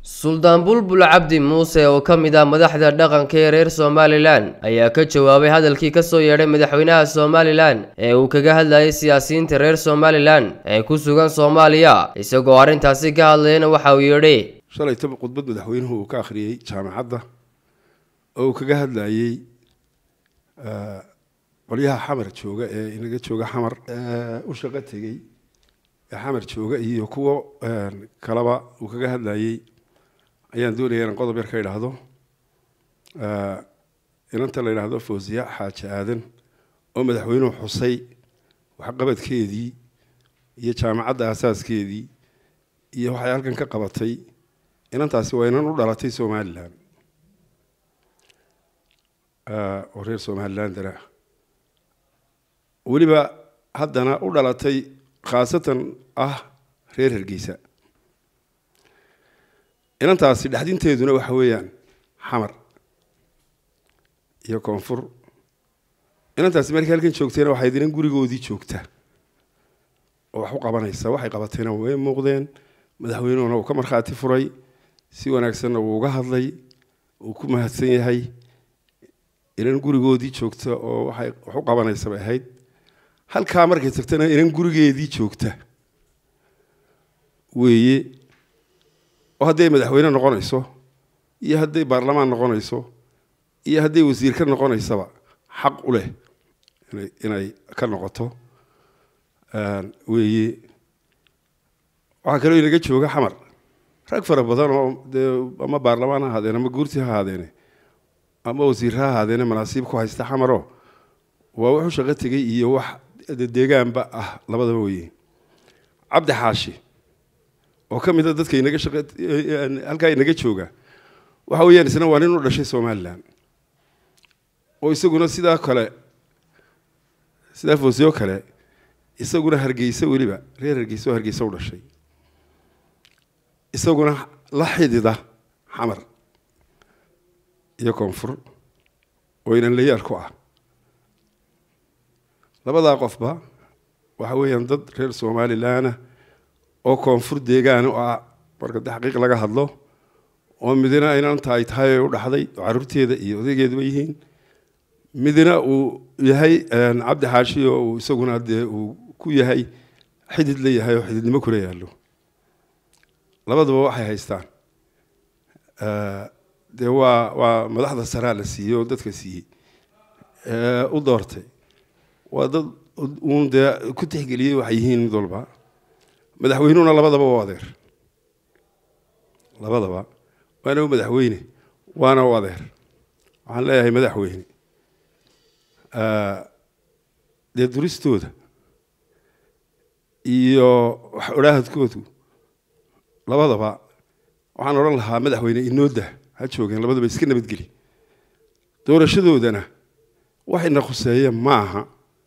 Suldaan Bulbul Cabdi Muuse oo ka mid ah madaxda dhaqanka ee reer Somaliland ayaa ka jawaabay hadalkii ka soo yeedhay madaxweynaha Somaliland ee uu kaga hadlayay siyaasiyiinta reer Somaliland ee ku sugan Soomaaliya isagoo arintaasi ka hadlayna waxa uu yiri shalay tab khudbad madaxweynuhu uu ka akhriyay jaamacadda oo uu kaga hadlayay qoliyaha xamar jooga ee inaga jooga xamar u shaqo tagay xamar jooga iyo kuwa kalaba uu kaga hadlayay ayaan doonayaa in qodob yar ka ilaahdo inanta la ilaahdo Fawziya Xaaji Aadan oo madaxweynuhu xusay wax qabadkeedii iyo jaamacadda asaaskeedii iyo waxay halkan ka qabatay inantaasi waa inan u dhalatay Somaliland oo reer Somaliland dara waliba haddana u dhalatay khaasatan reer Hargeysa inantaasi dhaxdinteeduna waxa weeyaan xamar iyo koonfur inantaasi markii halkan joogtayna waxay dinan gurigoodii joogta oo wax u qabanaysa waxay qabatayna way muuqdeen madaxweynuhuna uu ka marxaati furay si wanaagsan uu uga hadlay uu ku mahadsan yahay inan gurigoodii joogta oo waxay wax u qabanaysa bay ahayd halka markay tagtana inan gurigeedii joogta weeye hadday madaxweyne noqonayso iyo hadday baarlamaan noqonayso iyo hadday wasiir ka noqonaysaba xaq u leh inay ka noqoto weeye waxa kale oo inaga jooga xamar rag fara badan oo ama baarlamaan ha ahaadeen ama guurti ha ahaadeen ama wasiir ha ahaadeen manaasiib ku haysta xamaro waa wuxuu shaqo tagay iyo wax deegaanba labadaba weeye Cabdi Xaashi oo kamid ah dadka inaga shaqo halka inaga jooga waxa weeyaan isna waa nin u dhashay Somaliland oo isaguna sida kale sida Fawziyo kale isaguna Hargeysa waliba reer Hargeysa u dhashay isaguna la xidida xamar iyo koonfur oo inaan la yaar ku labada qofba waxa weeyaan dad reer Somaliland oo koonfur deegaan marka xaqiiq laga hadlo oo midna inaan tahay u dhaxday carruurteeda iyo odageedba yihiin midna uu yahay Cabdi Xaashi oo isaguna uu ku yahay xidid la yahay oo xididnimo kula yaalo labadaba waxay haystaan waa madaxda sare la siiyo dadka siiyay u doortay waa dad uun ku tixgeliyay waxay yihiin mid walba madaxweynuhuna labadaba waa adeer labadaba waana madaxweyne waana adeer waxaan leeyahay madaxweyne duristooda iyo wax oraahadkoodu labadaba waxaan oran lahaa madaxweyne inooda ha joogeen labadaba iska nabadgeli doorashadoodana waxayna khuseeyeen maaha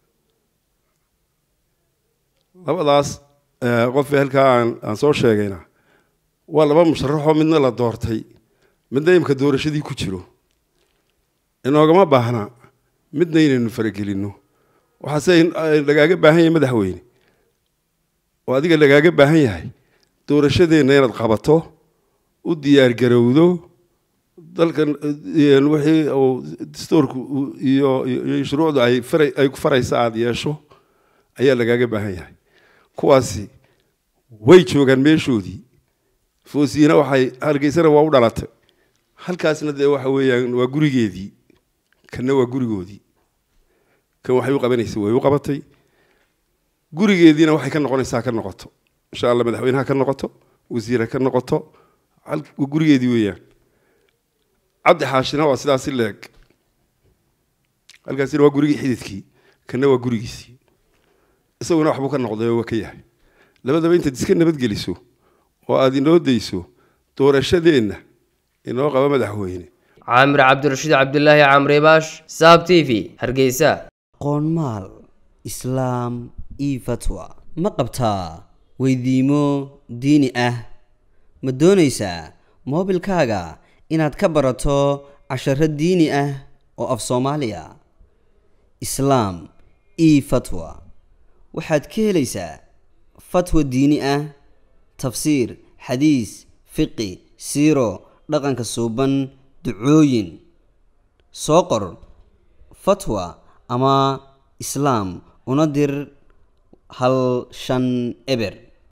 labadaas qof halka aan soo sheegayna waa laba musharaxo midna la doortay midna imka doorashadii ku jiro inoogama baahna midna inaynu faragelino waxa lagaaga baahan yahay madaxweyne oo adiga lagaaga baahan yahay doorashadeena inaad qabato u diyaar garowdo dalkan wixii oo dastuurku iyo shuruucdu ay ku faraysa aad yeesho ayaa lagaaga baahan yahay kuwaasi way joogan meeshoodii Fawziyana waxay Hargeysana waa u dhalatay halkaasna waxa weeyaan waa gurigeedii kana waa gurigoodii kan waxay u qabanaysaa way u qabatay gurigeediina waxay ka noqonaysaa ka noqoto insha Allah madaxweynaha ka noqoto wasiirka ka noqoto gurigeedii weeyaan Cabdi Xaashina waa sidaas leeg halkaasina waa gurigii xididkii kana waa gurigiisii isaguna waxbuu ka noqday oo ka yahay labadaba inta iska nabadgeliso oo aad inoo deyso doorashadeena inoo qaba madaxweyne Caamir Cabdirashiid Cabdullaahi Camri Baash Saab TV Hargeysa qoonmaal islaam iyo fatwa ma qabtaa weydiimo diini ma doonaysaa moobilkaaga inaad ka barato casharo diini oo af Soomaaliya islaam iyo fatwa waxaad ka helaysaa fatwa diini tafsiir xadiis fiqi siiro dhaqanka suuban ducooyin soo qor fatwa ama islaam una dir hal shan eber